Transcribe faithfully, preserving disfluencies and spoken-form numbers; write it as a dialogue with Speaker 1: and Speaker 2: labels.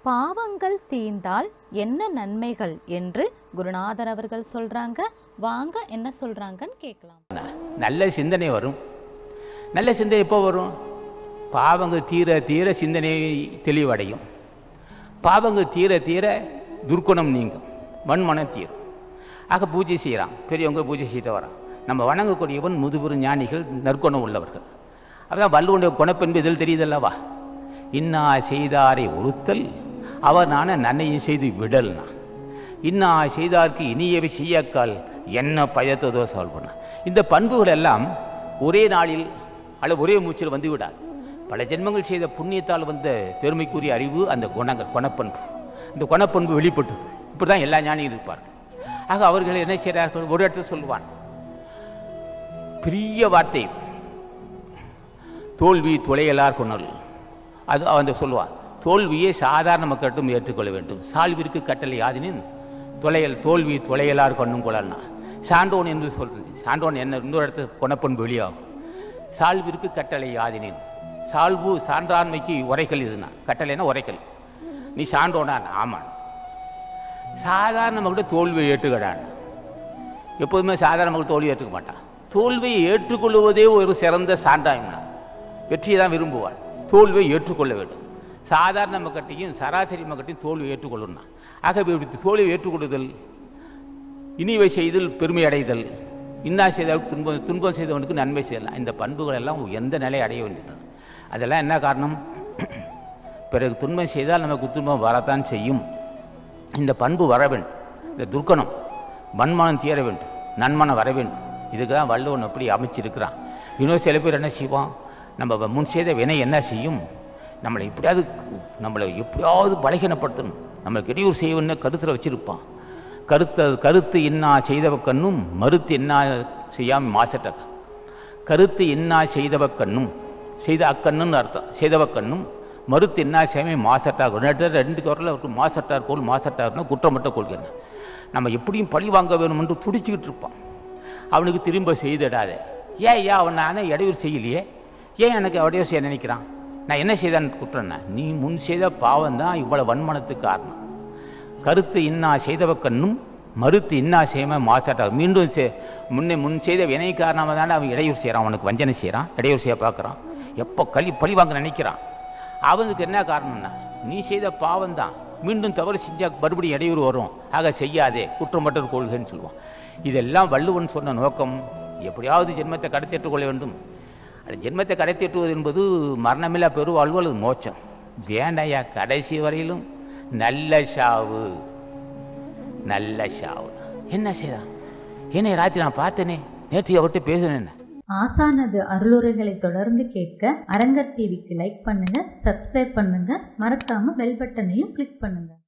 Speaker 1: பாவங்கள் தீர்ந்தால் என்ன நன்மைகள் என்று குருநாதர் அவர்கள் சொல்றாங்க. வாங்க என்ன சொல்றாங்கன்னு கேட்கலாம்.
Speaker 2: நல்ல சிந்தனை வரும். நல்ல சிந்தனை எப்போ வரும்? பாவங்கள் தீர தீர சிந்தனை தெளிவடையும். பாவங்கள் தீர தீர துர்க்குணம் நீங்கும், மண்மனம் தீரும். ஆக பூஜை செய்கிறான், பெரியவங்க பூஜை செய்து வரான். நம்ம வணங்கக்கூடியவன் முதுபெரும் ஞானிகள், நற்குணம் உள்ளவர்கள். அதுதான் வள்ளுவனுடைய குணப்பென்பு இதில் தெரியுதல்லவா? இன்னா செய்தாரை ஒருத்தல் அவனான நன்னையும் செய்து விடல்னா. இன்னா செய்தார்க்கு இனியவை செய்யக்கால் என்ன பயத்ததோ சால்வ் பண்ண. இந்த பண்புகள் எல்லாம் ஒரே நாளில் அல்ல ஒரே மூச்சில் வந்து விடாது. பல ஜென்மங்கள் செய்த புண்ணியத்தால் வந்த பெருமைக்குரிய அறிவு அந்த குணங்கள், குணப்பண்பு. இந்த குணப்பண்பு வெளிப்பட்டது. இப்படி தான் எல்லா ஞானியும் இருப்பார்கள். ஆக அவர்கள் என்ன செய்கிறார்கள்? ஒரு இடத்துல சொல்லுவான், பெரிய வார்த்தை, தோல்வி துளையலார் கொணல். அது அவன் சொல்லுவான், தோல்வியை சாதாரண மக்களும் ஏற்றுக்கொள்ள வேண்டும். சால்விற்கு கட்டளை யாதினின் தொலையல் தோல்வி துளையலார் கொண்ணும் கொள்ளல்னா. சான்றோன் என்று சொல்றது, சான்றோன் என்ன இன்னொரு இடத்துல குணப்பண்பு வெளியாகும். சால்விற்கு கட்டளை யாதினின், சால்வு சான்றாண்மைக்கு உரைக்கல். இதுனா கட்டளைன்னா உரைக்கல். நீ சான்றோனான், ஆமான். சாதாரண மக்கள் தோல்வியை ஏற்றுக்கிறான். எப்போதுமே சாதாரண மக்கள் தோல்வியை ஏற்றுக்க மாட்டான். தோல்வியை ஏற்றுக்கொள்வதே ஒரு சிறந்த சான்றாய்னா. வெற்றியை தான் விரும்புவாள். தோல்வியை ஏற்றுக்கொள்ள வேண்டும். சாதாரண மக்கட்டையும் சராசரி மக்கட்டையும் தோல்வியை ஏற்றுக்கொள்ளணும். ஆகவே இப்படி தோல்வியை ஏற்றுக்கொள்ளுதல், இனிவை செய்தல் பெருமை அடைதல், இன்னா செய்தால் துன்பம் துன்பம் செய்தவனுக்கு நன்மை செய்யலாம். இந்த பண்புகள் எல்லாம் எந்த நிலை அடைய வேண்டியது. அதெல்லாம் என்ன காரணம்? பிறகு துன்பம் செய்தால் நமக்கு துன்பம் வரத்தான் செய்யும். இந்த பண்பு வர வேண்டும். இந்த துர்க்கணம் மண்மனம் தீர வேண்டும், நன்மனம் வர வேண்டும். இதுக்கு தான் வள்ளுவன் அப்படி அமைச்சிருக்கிறான். இன்னும் சில பேர் என்ன செய்வான்? நம்ம முன் செய்த வினை என்ன செய்யும்? நம்மளை எப்படியாவது நம்மளை எப்படியாவது பலகீனப்படுத்தணும், நம்மளுக்கு இடையூறு செய்யணும்னு கருத்தில் வச்சுருப்பான். கருத்து கருத்து இன்னா செய்தவ கண்ணும் மறுத்து இன்னா செய்யாமல் மாசட்ட. கருத்து இன்னா செய்தவ கண்ணும், செய்த அக்கண்ணுன்னு அர்த்தம். செய்தவ கண்ணும் மறுத்து இன்னா செய்யாமல் மாசட்டார். ரெண்டு ரெண்டு குரலில் அவருக்கு மாசட்டார் கோல். மாசட்டார்னா குற்றமற்ற கொள்கை. நம்ம எப்படியும் பழி வாங்க வேணுமென்று துடிச்சிக்கிட்டு இருப்பான். அவனுக்கு திரும்ப செய்திடாத. ஏன் ஏன் அவன் நானே இடையூறு செய்யலையே, ஏன் எனக்கு இடையூறு செய்ய நினைக்கிறான்? நான் என்ன செய்தான்னு குற்றன்னா, நீ முன் செய்த பாவம் தான் இவ்வளோ வன்மனத்துக்கு காரணம். கருத்து இன்னா செய்தவ கண்ணும் மறுத்து இன்னா செய்யாம மாசாட்டார். மீண்டும் சே முன்னே முன் செய்த வினை காரணமாக தானே அவன் இடையூறு செய்கிறான், அவனுக்கு வஞ்சனை செய்கிறான், இடையூறு செய்ய பார்க்குறான். எப்போ களி பழி வாங்க நினைக்கிறான். அவனுக்கு என்ன காரணம்னா, நீ செய்த பாவம் தான். மீண்டும் தவறு செஞ்சால் மறுபடியும் இடையூறு வரும். ஆக செய்யாதே, குற்றமற்ற கொள்கைன்னு சொல்லுவான். இதெல்லாம் வள்ளுவன் சொன்ன நோக்கம், எப்படியாவது ஜென்மத்தை கடத்தேற்றுக் கொள்ள வேண்டும். அது ஜென்மத்தை கடைத்தேற்றுவது என்பது மரணமில்லா பெருவாழ்வு அல்லது மோட்சம். வேண்டாயா, கடைசி வரையிலும் நல்ல சாவு, நல்ல சாவு. என்ன செய்தான்? என்ன ராத்திரி நான் பார்த்தேனே, நேற்று அவர்கிட்ட பேசுனேன்.
Speaker 1: ஆசானது அருளுரைகளை தொடர்ந்து கேட்க அரங்கர் டிவிக்கு லைக் பண்ணுங்க, சப்ஸ்கிரைப் பண்ணுங்க, மறக்காம பெல் பட்டனையும் கிளிக் பண்ணுங்க.